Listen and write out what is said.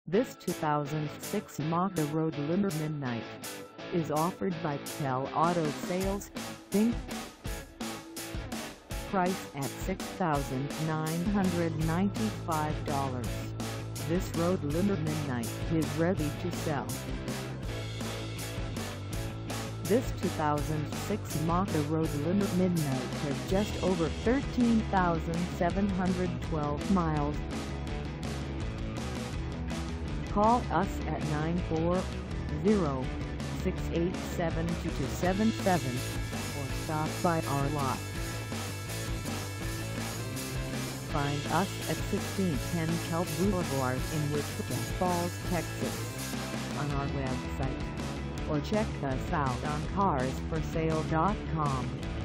This 2006 Yamaha Roadliner Midnight is offered by Kell Auto Sales, Inc. Price at $6,995. This Roadliner Midnight is ready to sell. This 2006 Yamaha Roadliner Midnight has just over 13,712 miles. Call us at 940-687-2277 or stop by our lot. Find us at 1610 Kell Blvd in Wichita Falls, Texas, on our website, or check us out on carsforsale.com.